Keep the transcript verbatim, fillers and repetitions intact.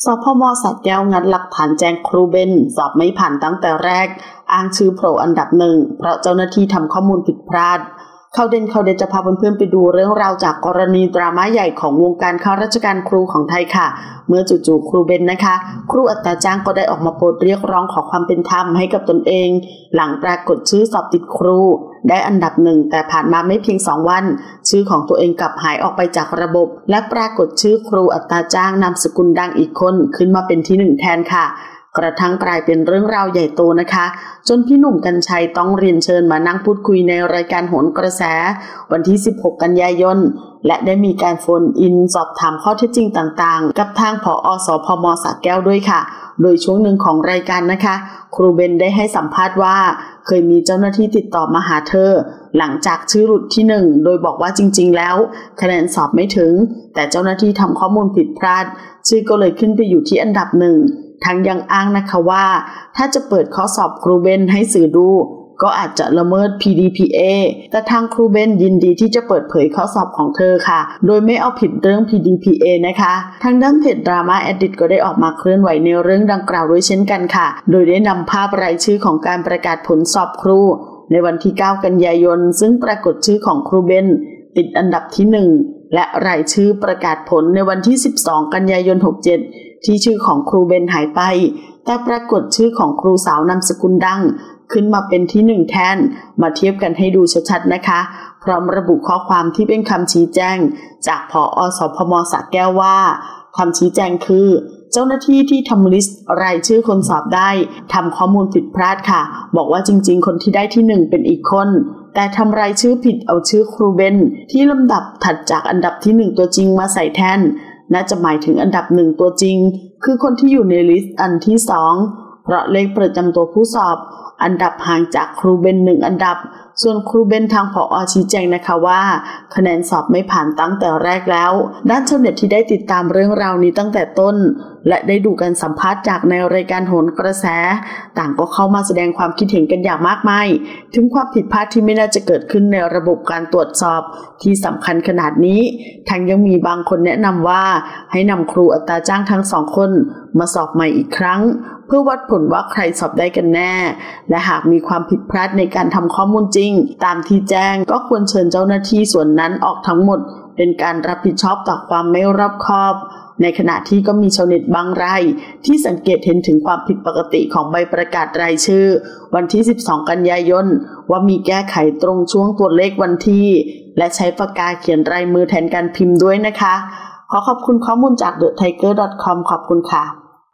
สพม.สระแก้วงัดหลักฐานแจ้งครูเบนสอบไม่ผ่านตั้งแต่แรกอ้างชื่อโผล่อันดับหนึ่งเพราะเจ้าหน้าที่ทำข้อมูลผิดพลาดเข้าเด่นเข้าเด่นจะพาเพื่อนๆไปดูเรื่องราวจากกรณีดราม่าใหญ่ของวงการข้าราชการครูของไทยค่ะเมื่อจู่ๆครูเบนนะคะครูอัตราจ้างก็ได้ออกมาโพสต์เรียกร้องขอความเป็นธรรมให้กับตนเองหลังปรากฏชื่อสอบติดครูได้อันดับหนึ่งแต่ผ่านมาไม่เพียงสองวันชื่อของตัวเองกลับหายออกไปจากระบบและปรากฏชื่อครูอัตราจ้างนามสกุลดังอีกคนขึ้นมาเป็นที่หนึ่งแทนค่ะกระทั่งกลายเป็นเรื่องราวใหญ่โตนะคะจนพี่หนุ่มกรรชัยต้องเรียนเชิญมานั่งพูดคุยในรายการโหนกระแสวันที่สิบหกกันยายนและได้มีการโฟนอินสอบถามข้อเท็จจริงต่างๆกับทางผอ.สพม.สระแก้วด้วยค่ะโดยช่วงหนึ่งของรายการนะคะครูเบนได้ให้สัมภาษณ์ว่าเคยมีเจ้าหน้าที่ติดต่อมาหาเธอหลังจากชื่อหลุดที่หนึ่งโดยบอกว่าจริงๆแล้วคะแนนสอบไม่ถึงแต่เจ้าหน้าที่ทำข้อมูลผิดพลาดชื่อก็เลยขึ้นไปอยู่ที่อันดับหนึ่งทั้งยังอ้างนะคะว่าถ้าจะเปิดข้อสอบครูเบนให้สื่อดูก็อาจจะละเมิด พี ดี พี เอ แต่ทางครูเบนยินดีที่จะเปิดเผยข้อสอบของเธอค่ะโดยไม่เอาผิดเรื่อง พี ดี พี เอ นะคะทางด้านเพจดราม่าแอดดิกก็ได้ออกมาเคลื่อนไหวในเรื่องดังกล่าวด้วยเช่นกันค่ะโดยได้นำภาพรายชื่อของการประกาศผลสอบครูในวันที่เก้ากันยายนซึ่งปรากฏชื่อของครูเบนติดอันดับที่หนึ่งและรายชื่อประกาศผลในวันที่สิบสองกันยายนหกสิบเจ็ดที่ชื่อของครูเบนหายไปแต่ปรากฏชื่อของครูสาวนามสกุลดังขึ้นมาเป็นที่หนึ่งแทนมาเทียบกันให้ดูชัดๆนะคะพร้อมระบุข้อความที่เป็นคำชี้แจงจากผอ.สพม.สระแก้วว่าคำชี้แจงคือเจ้าหน้าที่ที่ทำลิสต์รายชื่อคนสอบได้ทำข้อมูลผิดพลาดค่ะบอกว่าจริงๆคนที่ได้ที่หนึ่งเป็นอีกคนแต่ทำรายชื่อผิดเอาชื่อครูเบนที่ลำดับถัดจากอันดับที่หนึ่งตัวจริงมาใส่แทนน่าจะหมายถึงอันดับหนึ่งตัวจริงคือคนที่อยู่ในลิสต์อันที่สองเพราะเลขประจำตัวผู้สอบอันดับห่างจากครูเบนหนึ่งอันดับส่วนครูเบนทางผอ.ชี้แจงนะคะว่าคะแนนสอบไม่ผ่านตั้งแต่แรกแล้วด้านชาวเน็ตที่ได้ติดตามเรื่องราวนี้ตั้งแต่ต้นและได้ดูการสัมภาษณ์จากในรายการโหนกระแสต่างก็เข้ามาแสดงความคิดเห็นกันอย่างมากมายถึงความผิดพลาดที่ไม่น่าจะเกิดขึ้นในระบบการตรวจสอบที่สำคัญขนาดนี้ทั้งยังมีบางคนแนะนำว่าให้นำครูอัตราจ้างทั้งสองคนมาสอบใหม่อีกครั้งเพื่อวัดผลว่าใครสอบได้กันแน่และหากมีความผิดพลาดในการทำข้อมูลจริงตามที่แจ้งก็ควรเชิญเจ้าหน้าที่ส่วนนั้นออกทั้งหมดเป็นการรับผิดชอบต่อความไม่รอบคอบในขณะที่ก็มีชาวเน็ตบางรายที่สังเกตเห็นถึงความผิดปกติของใบประกาศรายชื่อวันที่สิบสองกันยายนว่ามีแก้ไขตรงช่วงตัวเลขวันที่และใช้ปากกาเขียนลายมือแทนการพิมพ์ด้วยนะคะขอขอบคุณข้อมูลจาก เดอะไทเกอร์ ดอท คอม ขอบคุณค่ะ